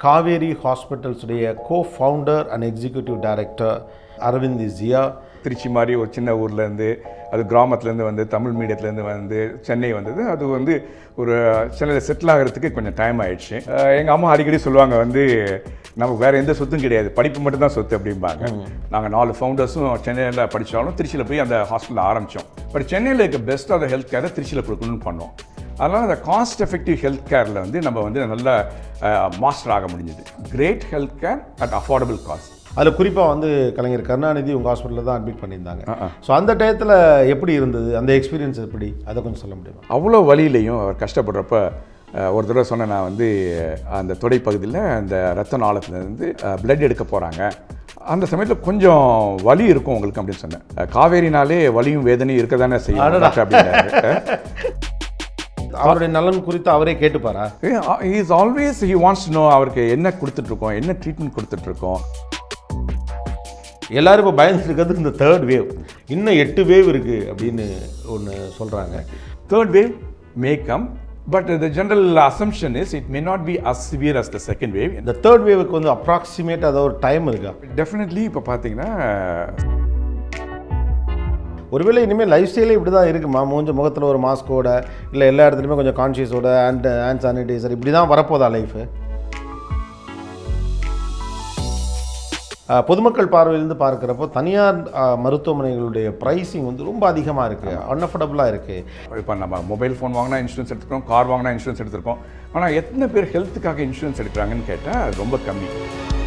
Kaveri ஹாஸ்பிட்டல்ஸுடைய co-founder and executive director Aravind is here. Trichy மாதிரி ஒரு சின்ன ஊர்லேருந்து அது கிராமத்துலேருந்து வந்து தமிழ் மீடியத்துலேருந்து வந்து சென்னை வந்தது. அது வந்து ஒரு சென்னையில் செட்டில் ஆகிறதுக்கு கொஞ்சம் டைம் ஆயிடுச்சு. எங்கள் அம்மா அடிக்கடி சொல்லுவாங்க வந்து நமக்கு வேறு எந்த சொத்தும் கிடையாது, படிப்பு மட்டும்தான் சொத்து அப்படிம்பாங்க. நாங்கள் 4 ஃபவுண்டர்ஸும் சென்னையில் படித்தாலும் திருச்சியில் போய் அந்த ஹாஸ்பிட்டலில் ஆரம்பித்தோம். பட் சென்னையில் இருக்க பெஸ்ட்டாக ஹெல்த் கேரை திருச்சியில் கொடுக்கணும்னு பண்ணோம். அதனால் அந்த காஸ்ட் எஃபெக்டிவ் ஹெல்த் கேரில் வந்து நம்ம வந்து நல்லா மாஸ்டர் ஆக முடிஞ்சுது. Great health care at affordable cost. அதில் குறிப்பாக வந்து கலைஞர் கருணாநிதி உங்கள் ஹாஸ்பிட்டலில் தான் அட்மிட் பண்ணியிருந்தாங்க. ஸோ அந்த டயத்தில் எப்படி இருந்தது, அந்த எக்ஸ்பீரியன்ஸ் எப்படி, அதை கொஞ்சம் சொல்ல முடியுமா? அவ்வளோ வலியிலையும் அவர் கஷ்டப்படுறப்ப ஒரு தடவை சொன்னேன், நான் வந்து அந்த தொடைப்பகுதியில் அந்த ரத்த நாளத்துலேருந்து பிளட் எடுக்க போகிறாங்க. அந்த சமயத்தில் கொஞ்சம் வலி இருக்கும் உங்களுக்கு அப்படின்னு சொன்னேன். காவேரினாலே வலியும் வேதனையும் இருக்க தானே செய்யும் அப்படின்னாரு. அவருடைய நலன் குறித்து அவரே கேட்டுப்பாரா? Is always he wants to know அவருக்கு என்ன கொடுத்துட்ருக்கோம், என்ன ட்ரீட்மெண்ட் கொடுத்துட்ருக்கோம். எல்லாரும் இப்போ பயந்துட்டு இருக்கிறது இந்த 3rd வேவ், இன்னும் 8 வேவ் இருக்குது அப்படின்னு ஒன்று சொல்கிறாங்க. 3rd wave may come, but the general assumption is it may not be as severe as the 2nd wave. இந்த 3rd வேவுக்கு வந்து அப்ராக்சிமேட் அதாவது ஒரு டைம் இருக்கா? டெஃபினெட்லி இப்போ பார்த்தீங்கன்னா ஒருவேளை இனிமேல் லைஃப் ஸ்டைலே இப்படி தான் இருக்குமா? முகத்தில் ஒரு மாஸ்கோட இல்லை எல்லா இடத்துலையுமே கொஞ்சம் கான்ஷியஸோட ஹேண்ட் சானிடைசர் இப்படி தான் வரப்போதா லைஃபு? பொதுமக்கள் பார்வையிலேருந்து பார்க்குறப்போ தனியார் மருத்துவமனைகளுடைய ப்ரைஸிங் வந்து ரொம்ப அதிகமாக இருக்குது, அன்அஃபோர்டபுளாக இருக்குது. இப்போ நம்ம மொபைல் ஃபோன் வாங்கினா இன்சூரன்ஸ் எடுத்துருக்கோம், கார் வாங்கினா இன்சூரன்ஸ் எடுத்துருக்கோம். ஆனால் எத்தனை பேர் ஹெல்த்துக்காக இன்சூரன்ஸ் எடுக்கிறாங்கன்னு கேட்டால் ரொம்ப கம்மி.